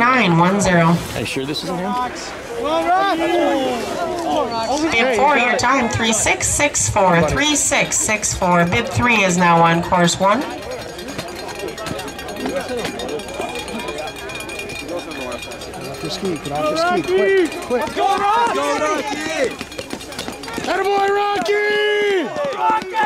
49, 1-0. Are you sure this isn't him? Bib 4, your time, 3-6-6-4, 3-6-6-4. Bib 3 is now on course 1. Get off your ski, quick. Go, Rocky! Attaboy, Rocky!